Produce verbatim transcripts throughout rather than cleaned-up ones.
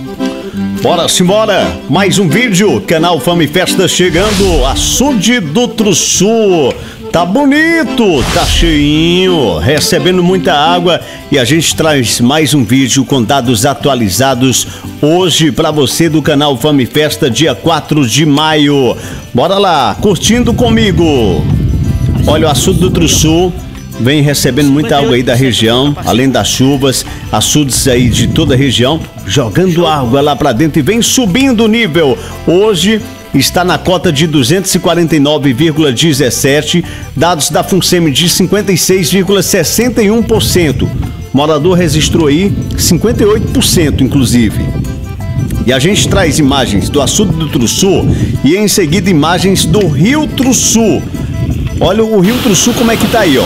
Bora simbora, mais um vídeo, canal Fama e Festa chegando, açude do Truçu. Tá bonito, tá cheinho, recebendo muita água e a gente traz mais um vídeo com dados atualizados hoje pra você do canal Fama e Festa, dia quatro de maio. Bora lá, curtindo comigo. Olha, o açude do Truçu vem recebendo muita água aí da região, além das chuvas, açudes aí de toda a região, jogando água lá pra dentro e vem subindo o nível. Hoje está na cota de duzentos e quarenta e nove vírgula dezessete, dados da FUNSEMI de cinquenta e seis vírgula sessenta e um por cento. Morador registrou aí cinquenta e oito por cento, inclusive. E a gente traz imagens do açude do Truçu e em seguida imagens do Rio Truçu. Olha o Rio Truçu como é que tá aí, ó.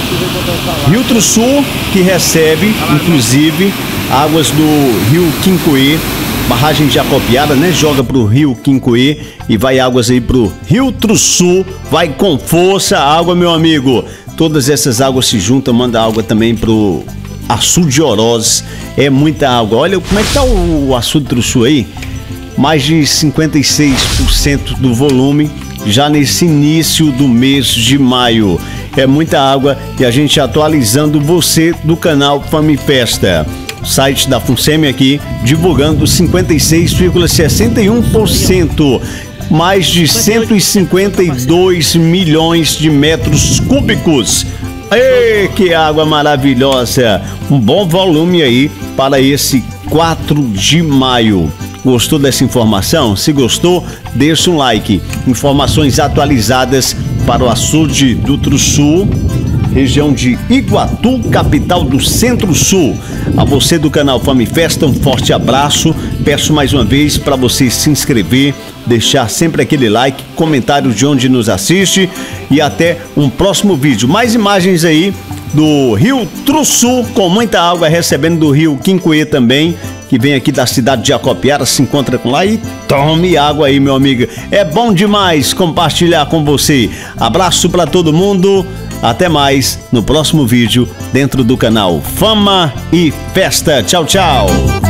Rio Truçu que recebe, inclusive, águas do Rio Quincoê, barragem de Acopiara, né? Joga pro Rio Quincoê e vai águas aí pro Rio Truçu. Vai com força a água, meu amigo. Todas essas águas se juntam, manda água também pro açude de Oroz. É muita água. Olha como é que tá o açude do Truçu aí. Mais de cinquenta e seis por cento do volume já nesse início do mês de maio. É muita água e a gente atualizando você do canal Fama e Festa. Site da FUNSEMI aqui divulgando cinquenta e seis vírgula sessenta e um por cento, mais de cento e cinquenta e dois milhões de metros cúbicos. Ei, que água maravilhosa! Um bom volume aí para esse quatro de maio. Gostou dessa informação? Se gostou, deixa um like. Informações atualizadas para o açude do Truçu, região de Iguatu, capital do Centro-Sul. A você do canal Fama e Festa, um forte abraço. Peço mais uma vez para você se inscrever, deixar sempre aquele like, comentário de onde nos assiste e até um próximo vídeo. Mais imagens aí do Rio Truçu com muita água recebendo do Rio Quincoê também, que vem aqui da cidade de Acopiara, se encontra com lá e tome água aí, meu amigo. É bom demais compartilhar com você. Abraço para todo mundo. Até mais no próximo vídeo dentro do canal Fama e Festa. Tchau, tchau.